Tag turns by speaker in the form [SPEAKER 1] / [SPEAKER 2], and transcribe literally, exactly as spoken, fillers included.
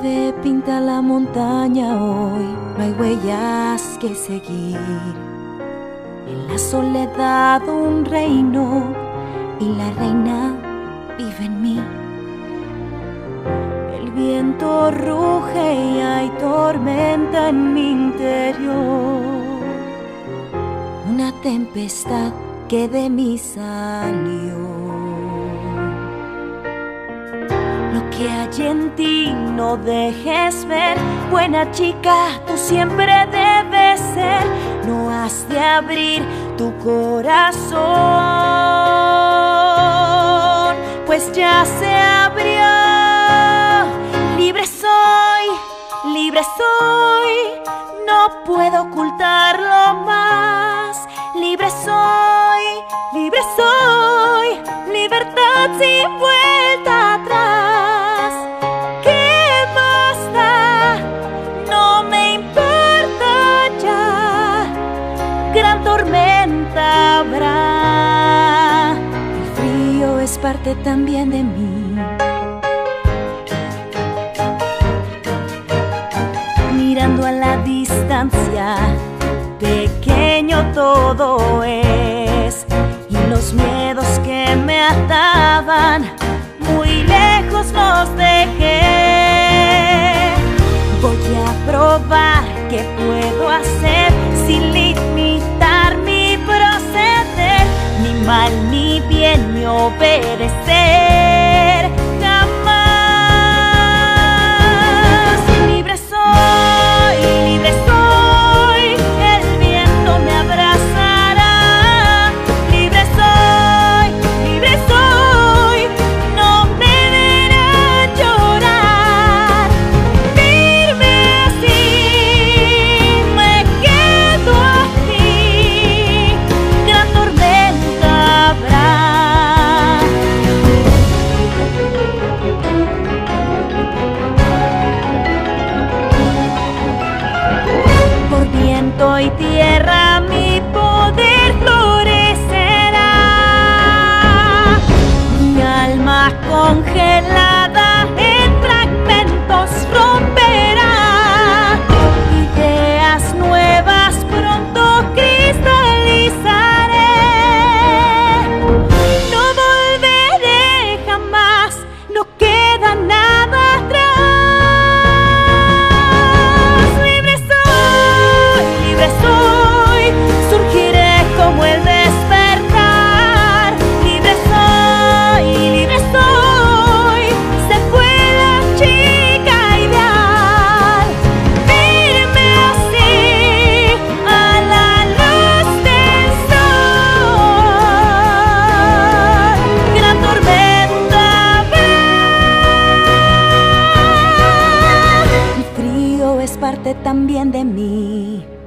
[SPEAKER 1] nieve pinta la montaña hoy, no hay huellas que seguir. En la soledad un reino y la reina vive en mí. El viento ruge y hay tormenta en mi interior, una tempestad que de mí salió. Lo que hay en ti no dejes ver, buena chica, tú siempre debes ser. No has de abrir tu corazón, pues ya se abrió. Libre soy, libre soy, no puedo ocultarlo más. Libre soy, libre soy, libertad sin vuelta atrás. ¿Qué más da? No me importa ya, gran tormenta habrá. El frío es parte también de mí. Mirando a la distancia, pequeño todo es, y los miedos que me ataban muy lejos los dejé. Voy a probar qué puedo hacer sin limitar mi proceder, ni mal ni bien ni obedecer. Y tierra mi poder florecerá, mi alma congelada en fragmentos romperá, ideas nuevas pronto cristalizaré. No volveré jamás, no queda nada atrás. Soy, surgiré como el despertar. Libre soy, libre soy, se fue la chica ideal. Firme así a la luz del sol, gran tormenta habrá. El frío es parte también de mí.